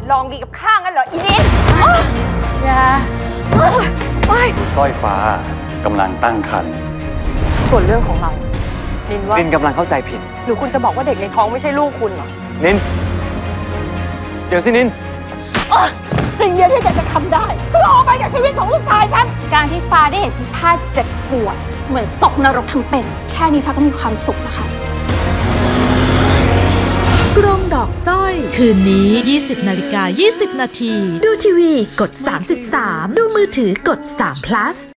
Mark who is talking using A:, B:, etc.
A: ลองดีกับข้างั้นเหรออีนิด
B: อย่า
C: สร้อยฟ้ากำลังตั้งครรภ์
A: ส่วนเรื่องของเรานินว่า
D: นินกำลังเข้าใจผิด
A: หรือคุณจะบอกว่าเด็กในท้องไม่ใช่ลูกคุณเหรอ
D: นินเดี๋ยวสินิน
A: สิ่งเดียวที่จะทำได้คือออกไปจากชีวิตของลูกชายฉัน
B: การที่ฟ้าได้เห็นพิพาทเจ็บปวดเหมือนตกนรกทั้งเป็นแค่นี้ฟ้าก็มีความสุขนะคะ
E: กรงดอกสร้อยคืนนี้ 20:20 น.ดูทีวีกด 33ดูมือถือกด3 plus